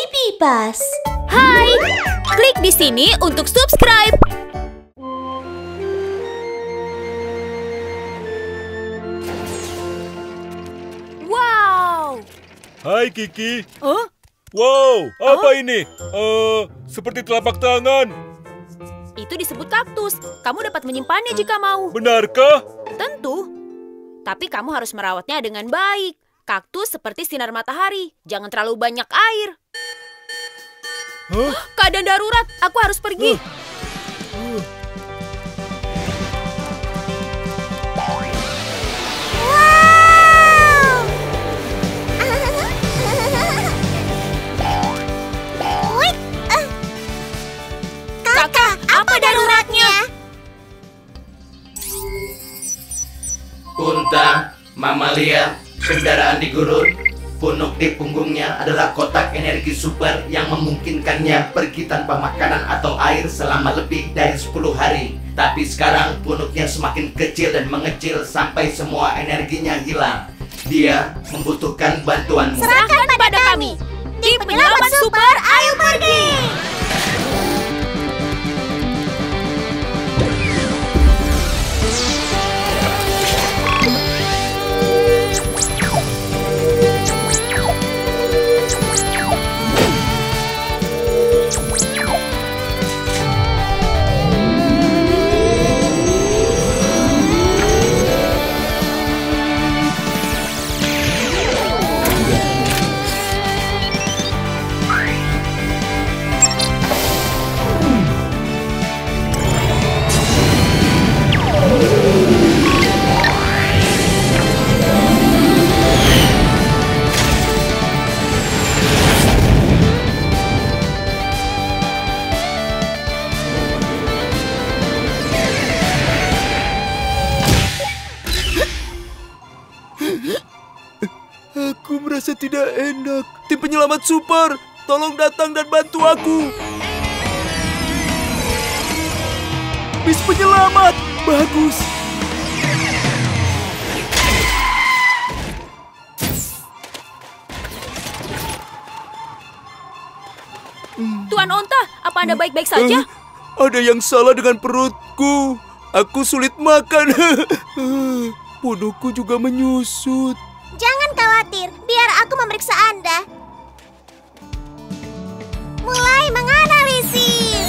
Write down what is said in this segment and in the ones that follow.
Baby Bus. Hai, klik di sini untuk subscribe. Wow. Hai Kiki. Huh? Wow, apa ini? Seperti telapak tangan. Itu disebut kaktus. Kamu dapat menyimpannya jika mau. Benarkah? Tentu. Tapi kamu harus merawatnya dengan baik. Kaktus seperti sinar matahari. Jangan terlalu banyak air. Hah? Keadaan darurat. Aku harus pergi. Kakak, apa daruratnya? Unta, mamalia, kendaraan di gurun, punuk di punggungnya adalah kotak energi super yang memungkinkannya pergi tanpa makanan atau air selama lebih dari 10 hari. Tapi sekarang punuknya semakin kecil dan mengecil sampai semua energinya hilang. Dia membutuhkan bantuanmu. Serahkan pada kami. Tim penyelamat super, ayo pergi. Aku merasa tidak enak. Tim penyelamat super, tolong datang dan bantu aku. Bis penyelamat, bagus. Tuan Onta, apa Anda baik-baik saja? Ada yang salah dengan perutku. Aku sulit makan. Punukku juga menyusut. Jangan khawatir, biar aku memeriksa Anda. Mulai menganalisis.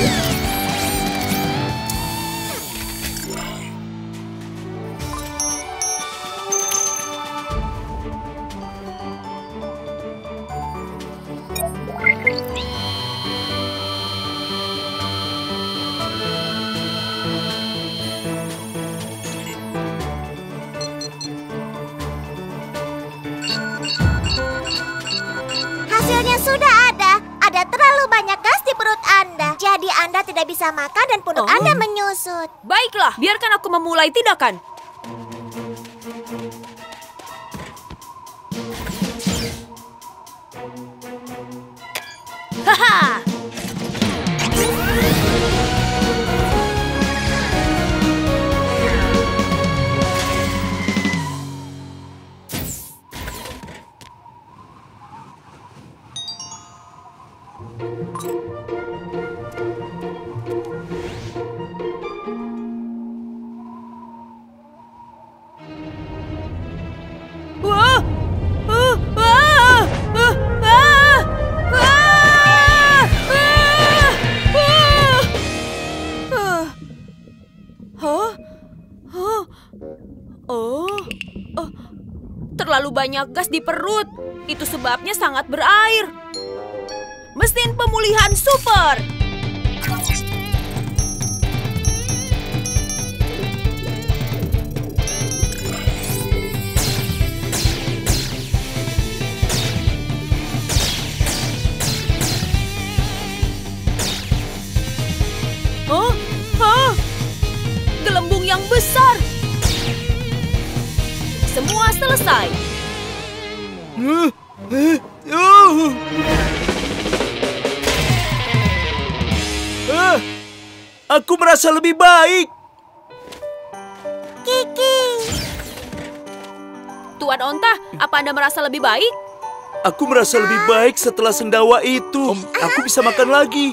Hasilnya sudah ada. Ada terlalu banyak gas di perut Anda. Jadi Anda tidak bisa makan dan punuk Anda menyusut. Baiklah, biarkan aku memulai tindakan. Haha! Wah! Terlalu banyak gas di perut. Itu sebabnya sangat berair. Mesin pemulihan super. Gelembung yang besar. Semua selesai. Aku merasa lebih baik. Kiki. Tuan Onta, apa Anda merasa lebih baik? Aku merasa lebih baik setelah sendawa itu. Aku bisa makan lagi.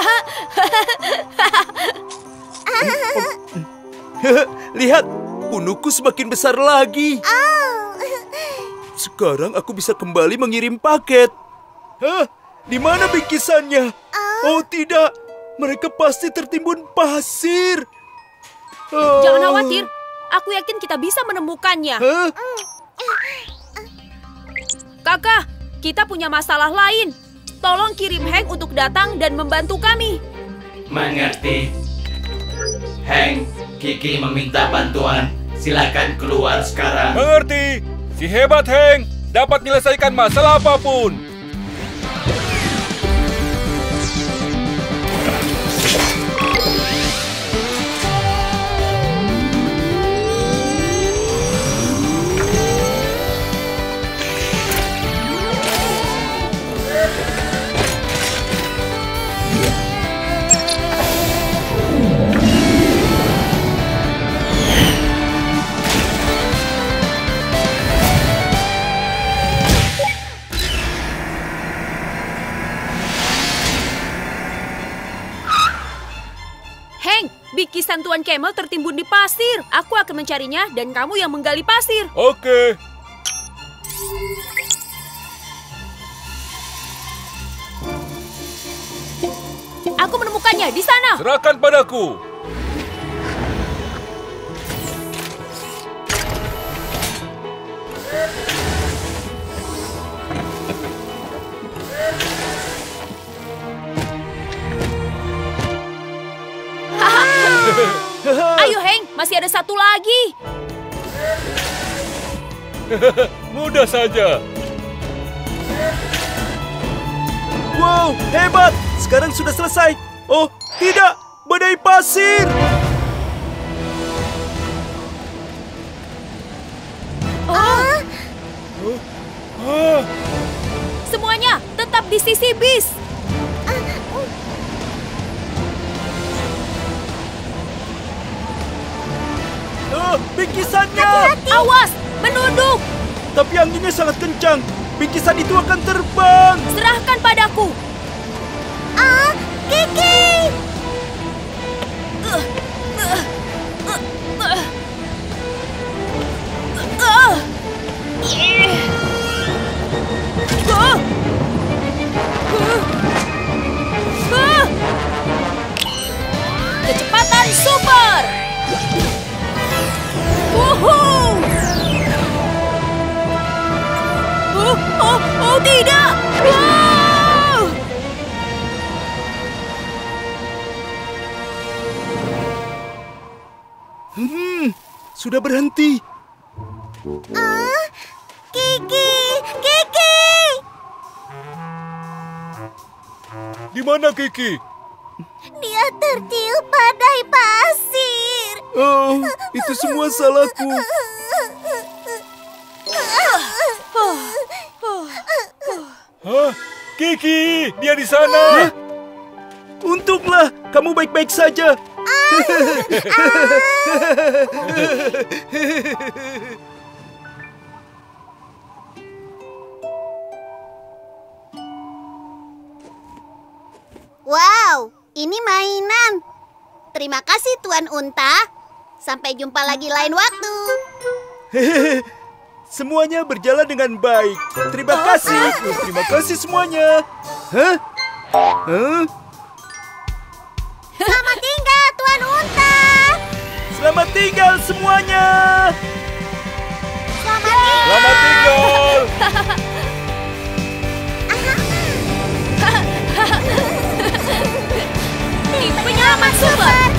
Lihat, punukku semakin besar lagi. Sekarang aku bisa kembali mengirim paket. Hah? Di mana bingkisannya? Oh tidak, mereka pasti tertimbun pasir. Jangan khawatir, aku yakin kita bisa menemukannya. Hah? Kakak, kita punya masalah lain. Tolong kirim Hank untuk datang dan membantu kami. Mengerti. Hank, Kiki meminta bantuan. Silakan keluar sekarang. Mengerti. Si hebat Hank dapat menyelesaikan masalah apapun. Bingkisan Tuan Camel tertimbun di pasir. Aku akan mencarinya dan kamu yang menggali pasir. Oke. Aku menemukannya di sana. Serahkan padaku. Ayo Hank, masih ada satu lagi. Mudah saja. Wow, hebat! Sekarang sudah selesai. Oh, tidak! Badai pasir! Semuanya tetap di sisi bis. Bingkisannya! Awas, menunduk. Tapi anginnya sangat kencang. Bingkisan itu akan terbang. Serahkan padaku. Kiki! Kecepatan super. Wuhuu! Oh tidak! Wow! Sudah berhenti. Kiki! Kiki! Di mana Kiki? Dia tertiup badai pasir. Oh, itu semua salahku. Hah? Kiki, dia di sana. Untunglah, kamu baik-baik saja. Wow, ini mainan. Terima kasih Tuan Unta. Sampai jumpa lagi lain waktu. Semuanya berjalan dengan baik. Terima kasih. Terima kasih semuanya. Hah? Hah? Selamat tinggal Tuan Unta. Selamat tinggal semuanya. Selamat tinggal. Tim penyelamat super.